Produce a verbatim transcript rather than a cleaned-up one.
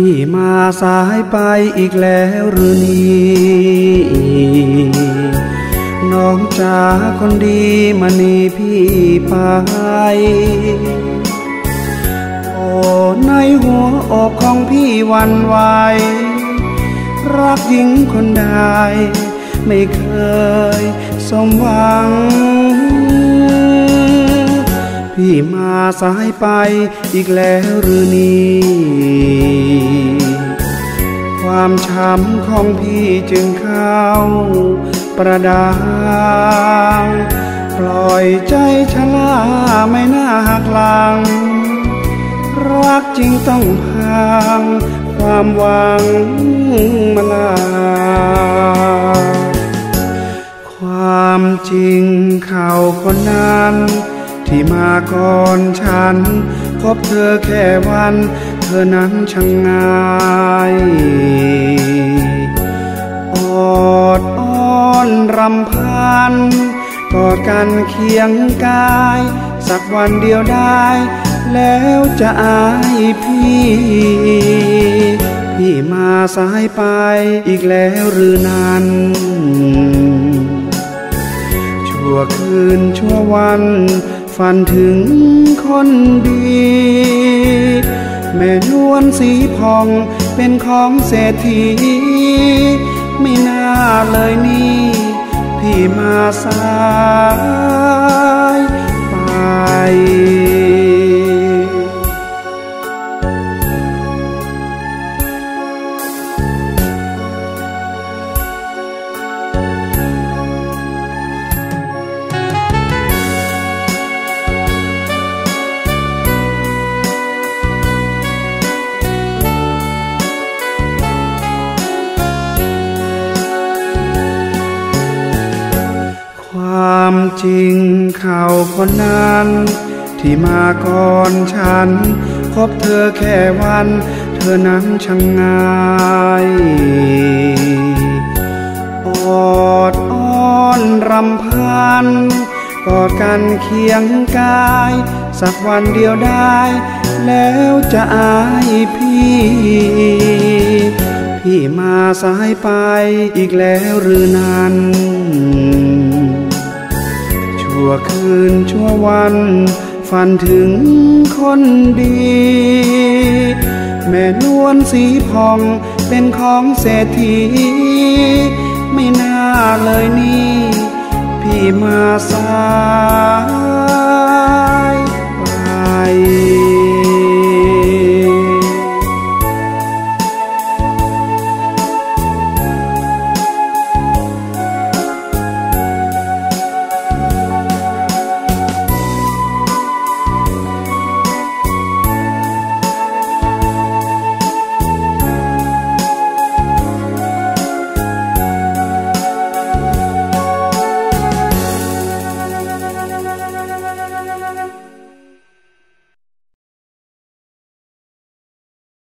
พี่มาสายไปอีกแล้วหรือนี่น้องจ๋าคนดีมานี่พี่ไปโอ้ในหัวอกของพี่หวั่นไหวรักหญิงคนใดไม่เคยสมหวังพี่มาสายไปอีกแล้วหรือนี่ความช้ำของพี่จึงเข้าประดางปล่อยใจชราไม่น่าหักหลังรักจริงต้องพังความหวังมาลาความจริงเขาคนนั้นที่มาก่อนฉันพบเธอแค่วันเธอนั้นช่างง่ายออดอ้อนรำพันกอดกันเคียงกายสักวันเดียวได้แล้วจะอายพี่พี่มาสายไปอีกแล้วหรือนั้นชั่วคืนชั่ววันฝันถึงคนดีแม่นวลสีผ่องเป็นของเศรษฐีไม่น่าเลยนี่พี่มาสายไปความจริงเขาคนนั้นที่มาก่อนฉันพบเธอแค่วันเธอนั้นช่างง่ายออดอ้อนรำพันกอดกันเคียงกายสักวันเดียวได้แล้วจะอายพี่พี่มาสายไปอีกแล้วหรือนั้นชั่วคืนชั่ววันฝันถึงคนดีแม่นวลสีผ่องเป็นของเศรษฐีไม่น่าเลยนี่พี่มาสายไป